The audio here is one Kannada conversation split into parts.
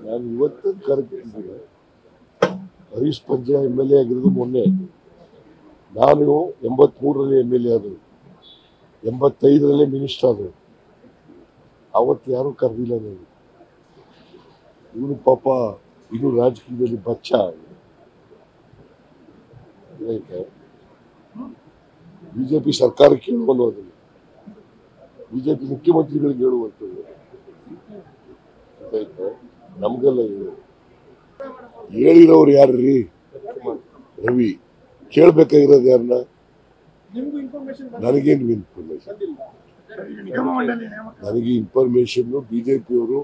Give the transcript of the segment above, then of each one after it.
ನಾನು ಇವತ್ತು ಕರೆಕ್ಟಿದ್ದೀನಿ. ಹರೀಶ್ ಪಂಜೆ MLA ಆಗಿರೋದು ಮೊನ್ನೆ. ನಾನು 83ರಲ್ಲಿ MLA ಆದರು, 85ರಲ್ಲೇ ಮಿನಿಸ್ಟರ್ ಆದರು. ಅವತ್ತು ಯಾರೂ ಕರೆದಿಲ್ಲ ನನಗೆ. ಇವನು ಪಾಪ ಇನ್ನು ರಾಜಕೀಯದಲ್ಲಿ ಬಚ್ಚ. ಬಿಜೆಪಿ ಸರ್ಕಾರಕ್ಕೆ ಹೇಳುವನು, ಅದನ್ನು ಬಿಜೆಪಿ ಮುಖ್ಯಮಂತ್ರಿಗಳಿಗೆ ಹೇಳುವಂಥದ್ದು. ಆಯ್ತಾ? ನಮ್ಗೆಲ್ಲ ಹೇಳಿರೋರು ಯಾರ್ರೀ? ರವಿ. ಕೇಳ್ಬೇಕಾಗಿರೋದು ಯಾರನ್ನ? ನನಗೇನು ಇನ್ಫಾರ್ಮೇಶನ್? ನನಗೆ ಇನ್ಫಾರ್ಮೇಶನ್ ಬಿಜೆಪಿಯವರು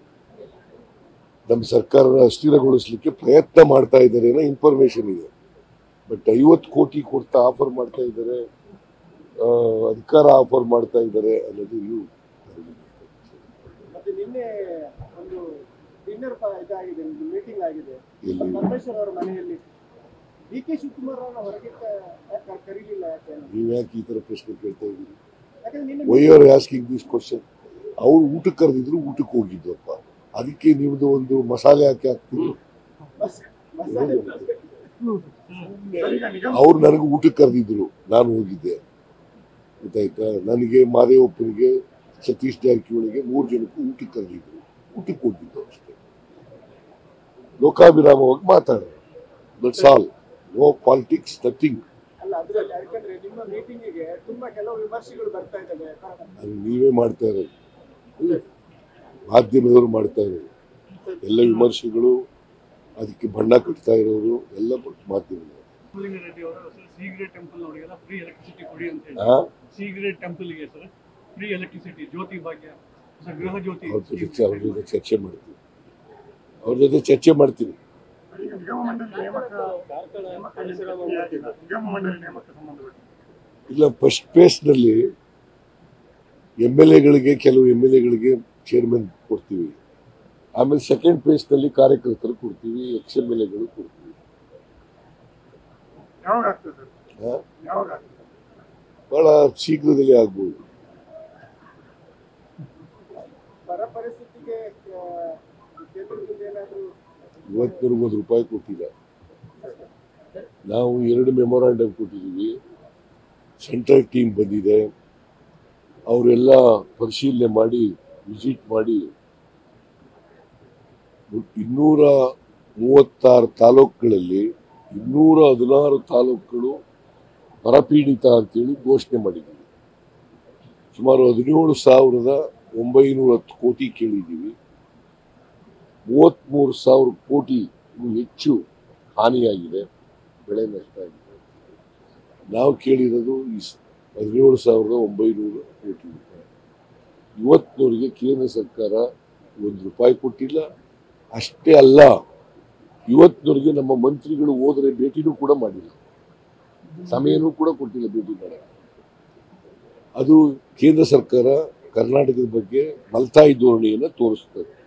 ನಮ್ಮ ಸರ್ಕಾರನ ಅಸ್ಥಿರಗೊಳಿಸಲಿಕ್ಕೆ ಪ್ರಯತ್ನ ಮಾಡ್ತಾ ಇದ್ದಾರೆ ಅನ್ನೋ ಇನ್ಫಾರ್ಮೇಶನ್ ಇದೆ. ಬಟ್ 50 ಕೋಟಿ ಕೊಡ್ತಾ ಆಫರ್ ಮಾಡ್ತಾ ಇದ್ದಾರೆ, ಅಧಿಕಾರ ಆಫರ್ ಮಾಡ್ತಾ ಇದ್ದಾರೆ ಅನ್ನೋದು ಇನ್ನು ಮೀಟಿಂಗ್ ಆಗಿದೆ ಪರಮೇಶ್ವರ್ ಅವರ ಮನೆಯಲ್ಲಿ. DK ಶಿವಕುಮಾರ್ ಅವರ ಹೊರಗೆ ಕರೀಲಿಲ್ಲ. ನೀವು ಯಾಕೆ ಈ ತರ ಪ್ರಶ್ನೆ ಕೇಳ್ತಾ ಇದ್ದೀರಿ? Why are asking this question? ಅವ್ರು ಊಟಕ್ಕೆ ಕರೆದಿದ್ರು, ಊಟಕ್ಕೆ ಹೋಗಿದ್ವಪ್ಪ. ಅದಕ್ಕೆ ನಿಮ್ದು ಒಂದು ಮಸಾಲೆ ಹಾಕಿ ಹಾಕ್ತೀವಿ. ಅವ್ರು ನನಗೆ ಊಟಕ್ಕೆ ಕರೆದಿದ್ರು, ನಾನು ಹೋಗಿದ್ದೆ. ಗೊತ್ತಾಯ್ತಾ? ನನಗೆ, ಮಾದೇವಪ್ಪನಿಗೆ, ಸತೀಶ್ ಜಾರಕಿಹೊಳಿಗೆ 3 ಜನಕ್ಕೂ ಊಟಕ್ಕೆ ಕರೆದಿದ್ರು, ಊಟಕ್ಕೆ ಹೋಗಿದ್ದು ಅಷ್ಟೇ. ಲೋಕಾಭಿರಾಮವಾಗಿ ಮಾತಾಡೋದು. That's all. No politics, nothing. ಅದು ನೀವೇ ಮಾಡ್ತಾ ಇರೋದು, ಮಾಧ್ಯಮದವರು ಮಾಡ್ತಾ ಇರೋದು. ಎಲ್ಲ ವಿಮರ್ಶೆಗಳು, ಅದಕ್ಕೆ ಬಣ್ಣ ಕಟ್ತಾ ಇರೋರು ಎಲ್ಲ ಮಾಧ್ಯಮದವರು. ಅವ್ರ ಜೊತೆ ಚರ್ಚೆ ಮಾಡ್ತೀನಿ, ಅವ್ರ ಜೊತೆ ಚರ್ಚೆ ಮಾಡ್ತೀನಿ. ಇಲ್ಲ, ಫಸ್ಟ್ ಫೇಸ್ನಲ್ಲಿ MLAಗಳಿಗೆ, ಕೆಲವು MLAಗಳಿಗೆ ಚೇರ್ಮನ್ ಕೊಡ್ತೀವಿ. ಆಮೇಲೆ ಸೆಕೆಂಡ್ ಫೇಸ್ನಲ್ಲಿ ಕಾರ್ಯಕರ್ತರು ಕೊಡ್ತೀವಿ, ex-MLAಗಳು ಕೊಡ್ತೀವಿ. ಬಹಳ ಶೀಘ್ರದಲ್ಲಿ ಆಗ್ಬೋದು. ಇವತ್ತಿನವರೆಗೂ ₹1 ಕೊಟ್ಟಿಲ್ಲ. ನಾವು 2 ಮೆಮೊರಾಂಡಮ್ ಕೊಟ್ಟಿದ್ದೀವಿ. ಸೆಂಟ್ರಲ್ ಟೀಮ್ ಬಂದಿದೆ, ಅವರೆಲ್ಲ ಪರಿಶೀಲನೆ ಮಾಡಿ, ವಿಸಿಟ್ ಮಾಡಿ 236 ತಾಲೂಕುಗಳಲ್ಲಿ 216 ತಾಲೂಕುಗಳು ಬರಪೀಡಿತ ಅಂತೇಳಿ ಘೋಷಣೆ ಮಾಡಿದ್ದೀವಿ. ಸುಮಾರು 17,910 ಕೋಟಿ ಕೇಳಿದ್ದೀವಿ. 33,000 ಕೋಟಿ ಹೆಚ್ಚು ಹಾನಿಯಾಗಿದೆ, ಬೆಳೆ ನಷ್ಟ ಆಗಿದೆ. ನಾವು ಕೇಳಿರೋದು 17,900 ಕೋಟಿ ರೂಪಾಯಿ. ಇವತ್ತಿನವರೆಗೆ ಕೇಂದ್ರ ಸರ್ಕಾರ ₹1 ಕೊಟ್ಟಿಲ್ಲ. ಅಷ್ಟೇ ಅಲ್ಲ, ಇವತ್ತಿನವರೆಗೆ ನಮ್ಮ ಮಂತ್ರಿಗಳು ಹೋದರೆ ಭೇಟಿನೂ ಕೂಡ ಮಾಡಿಲ್ಲ, ಸಮಯನೂ ಕೂಡ ಕೊಟ್ಟಿಲ್ಲ ಭೇಟಿ ಮಾಡಕ್ಕೆ. ಅದು ಕೇಂದ್ರ ಸರ್ಕಾರ ಕರ್ನಾಟಕದ ಬಗ್ಗೆ ಮಲ್ತಾಯಿ ಧೋರಣೆಯನ್ನು ತೋರಿಸ್ತದೆ.